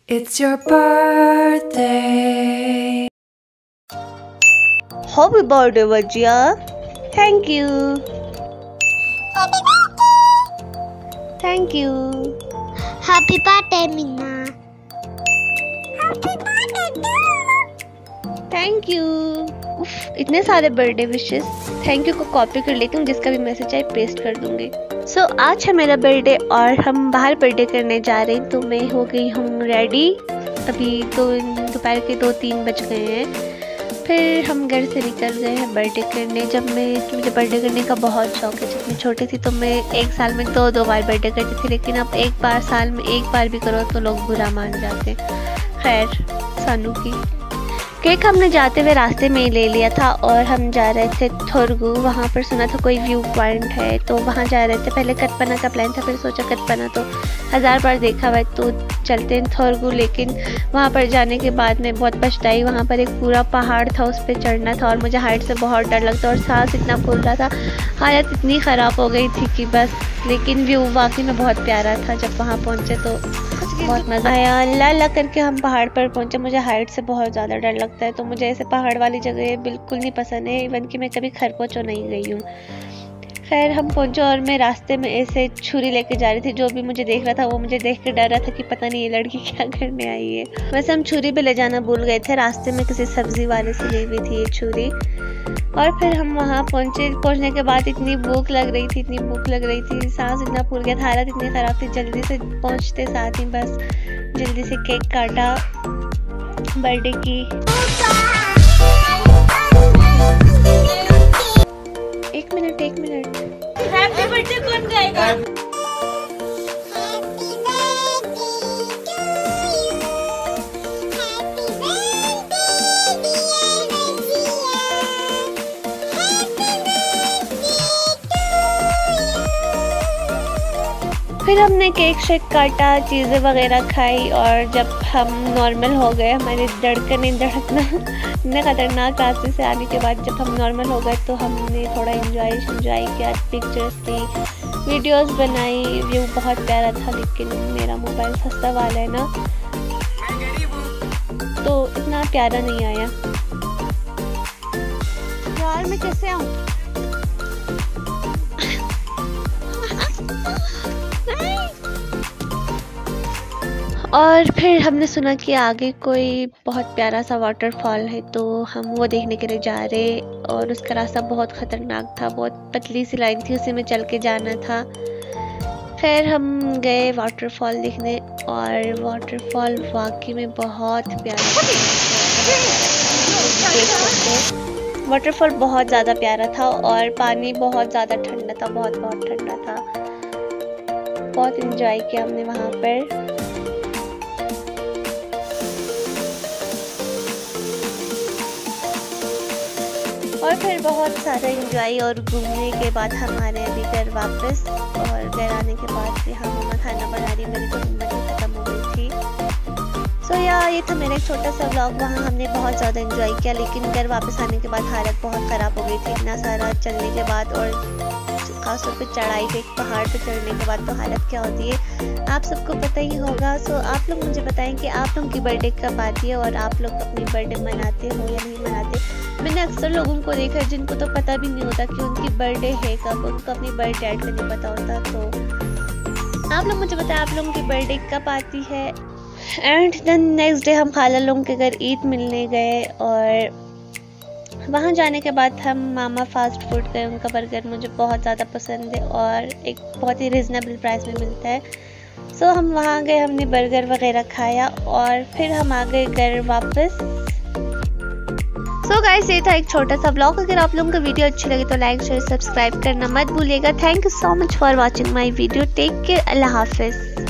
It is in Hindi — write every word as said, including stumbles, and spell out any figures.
It's your birthday. Happy birthday, Vajia. Thank you. Happy birthday. Thank you. Happy birthday, Minna. Happy birthday, thank you. उफ, इतने सारे बर्थडे विशेस। थैंक यू को कॉपी कर लेती हूँ, जिसका भी मैसेज आए पेस्ट कर दूंगी। सो so, आज है मेरा बर्थडे और हम बाहर बर्थडे करने जा रहे हैं, तो मैं हो गई हूँ रेडी। अभी तो दोपहर के दो तीन बज गए हैं। फिर हम घर से निकल गए हैं बर्थडे करने। जब मैं मुझे बर्थडे करने का बहुत शौक है। जब मैं छोटी थी तो मैं एक साल में दो दो बार बर्थडे करती थी, लेकिन अब एक बार साल में एक बार भी करो तो लोग बुरा मान जाते हैं। खैर, सानू की केक हमने जाते हुए रास्ते में ही ले लिया था और हम जा रहे थे थोरगू। वहाँ पर सुना था कोई व्यू पॉइंट है, तो वहाँ जा रहे थे। पहले कटपना का प्लान था, फिर सोचा कटपना तो हज़ार बार देखा हुआ है तो चलते हैं थोरगू। लेकिन वहाँ पर जाने के बाद मैं बहुत पछताई। वहाँ पर एक पूरा पहाड़ था, उस पर चढ़ना था और मुझे हाइट से बहुत डर लगता और सांस इतना फूल रहा था, हालत इतनी ख़राब हो गई थी कि बस। लेकिन व्यू वाकई में बहुत प्यारा था। जब वहाँ पहुँचे तो बहुत मज़ा आया। अल्लाह अल्लाह करके हम पहाड़ पर पहुँचे। मुझे हाइट से बहुत ज़्यादा डर लगता है, तो मुझे ऐसे पहाड़ वाली जगह बिल्कुल नहीं पसंद है। इवन कि मैं कभी खरगोशों नहीं गई हूँ। खैर, हम पहुँचे और मैं रास्ते में ऐसे छुरी लेके जा रही थी। जो भी मुझे देख रहा था वो मुझे देख कर डर रहा था कि पता नहीं ये लड़की क्या करने आई है। वैसे हम छुरी भी ले जाना भूल गए थे। रास्ते में किसी सब्जी वाले से ली हुई थी ये छुरी। और फिर हम वहाँ पहुँचे। पहुँचने के बाद इतनी भूख लग रही थी इतनी भूख लग रही थी सांस इतना फूल गया था, हालत इतनी ख़राब थी। जल्दी से पहुँचते साथ ही बस जल्दी से केक काटा बर्थडे की। एक मिनट एक मिनट हैप्पी बर्थडे कौन गाएगा? फिर हमने केक शेक काटा, चीज़ें वगैरह खाई और जब हम नॉर्मल हो गए, हमारी धड़कने धड़कना इतने ख़तरनाक रास्ते से आने के बाद जब हम नॉर्मल हो गए तो हमने थोड़ा इंजॉय इंजॉय किया, पिक्चर्स ली, वीडियोस बनाई। व्यू बहुत प्यारा था, लेकिन मेरा मोबाइल सस्ता वाला है ना, तो इतना प्यारा नहीं आया। यार मैं कैसे आऊँ? और फिर हमने सुना कि आगे कोई बहुत प्यारा सा वाटरफॉल है, तो हम वो देखने के लिए जा रहे। और उसका रास्ता बहुत ख़तरनाक था, बहुत पतली सी लाइन थी, उसी में चल के जाना था। फिर हम गए वाटरफॉल देखने और वाटरफॉल वाकई में बहुत प्यारा था। वाटरफॉल बहुत ज़्यादा प्यारा था और पानी बहुत ज़्यादा ठंडा था, बहुत बहुत ठंडा था। बहुत इंजॉय किया हमने वहाँ पर। और फिर बहुत सारा एंजॉय और घूमने के बाद हम आ रहे हैं अभी घर वापस। और घर आने के बाद यहाँ मम्मा खाना बना रही, मेरी तो हिम्मत ही ख़त्म हो गई थी। सो या ये था मेरा एक छोटा सा व्लॉग। वहाँ हमने बहुत ज़्यादा एंजॉय किया, लेकिन घर वापस आने के बाद हालत बहुत ख़राब हो गई थी। इतना सारा चलने के बाद और खासतौर पे चढ़ाई पे, पहाड़ पे चढ़ने के बाद तो हालत क्या होती है आप सबको पता ही होगा। सो आप लोग मुझे बताएं कि आप लोगों की बर्थडे कब आती है और आप लोग अपनी बर्थडे मनाते हो या नहीं मनाते। मैंने अक्सर लोगों को देखा है जिनको तो पता भी नहीं होता कि उनकी बर्थडे है कब, उनको अपनी बर्थडे ऐड करने पता होता। तो आप लोग मुझे बताएं आप लोगों की बर्थडे कब आती है। एंड देन नेक्स्ट डे हम खाला लोगों के घर ईद मिलने गए और वहाँ जाने के बाद हम मामा फास्ट फूड गए। उनका बर्गर मुझे बहुत ज़्यादा पसंद है और एक बहुत ही रिजनेबल प्राइस में मिलता है। सो so, हम वहाँ गए, हमने बर्गर वगैरह खाया और फिर हम आ गए घर वापस। सो so गाइस, ये था एक छोटा सा ब्लॉग। अगर आप लोगों को वीडियो अच्छी लगी तो लाइक शेयर सब्सक्राइब करना मत भूलिएगा। Thank you so much for watching my video. Take care, अल्लाह हाफिज़।